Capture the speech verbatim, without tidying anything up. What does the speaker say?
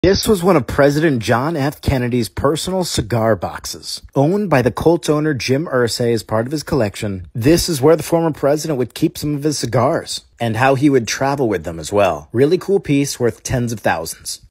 This was one of President John F. Kennedy's personal cigar boxes. Owned by the Colts owner Jim Irsay as part of his collection, this is where the former president would keep some of his cigars, and how he would travel with them as well. Really cool piece worth tens of thousands.